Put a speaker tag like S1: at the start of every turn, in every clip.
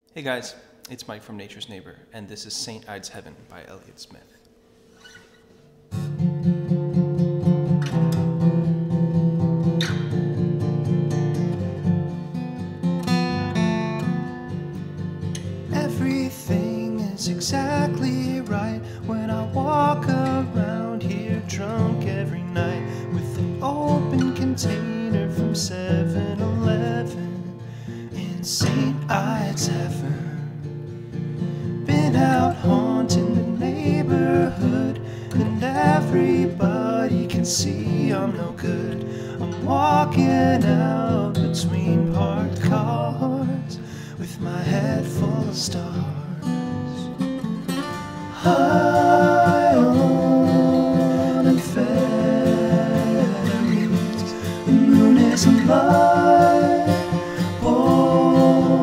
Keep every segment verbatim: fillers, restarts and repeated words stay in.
S1: Hey guys, it's Mike from Nature's Neighbor, and this is Saint Ides Heaven by Elliot Smith.
S2: Everything is exactly right when I walk around here drunk every night with an open container from seven eleven in Saint Ides Heaven. Been out haunting the neighborhood and everybody can see I'm no good. I'm walking out between parked cars with my head full of stars. High on and fairies, the moon is alive, oh,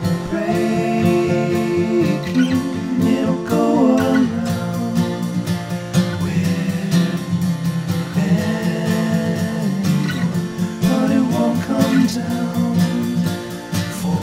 S2: breaking, it'll go around with anyone, but it won't come down for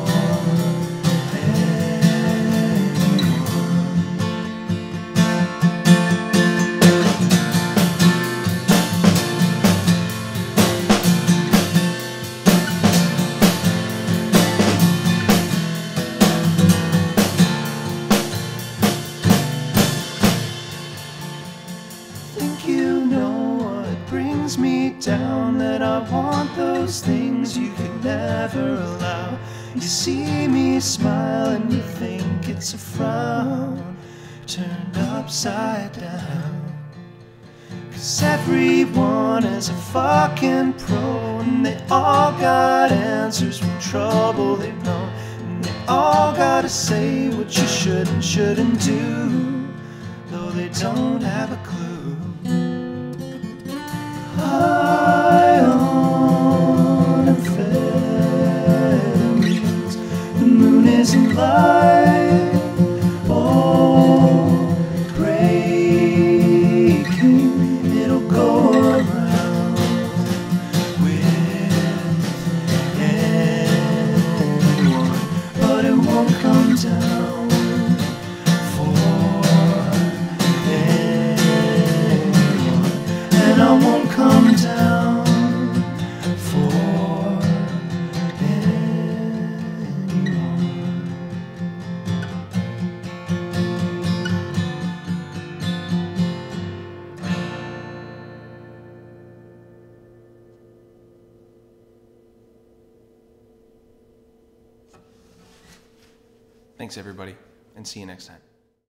S2: think you know what brings me down, that I want those things you could never allow. You see me smile and you think it's a frown turned upside down. Cause everyone is a fucking pro, and they all got answers from trouble they've known, and they all gotta say what you should and shouldn't do, though they don't have a clue. High on and fairies, the moon is alive, oh, breaking, it'll go around with anyone, but it won't come down for anyone, and I won't come down for anyone.
S1: Thanks everybody, and see you next time.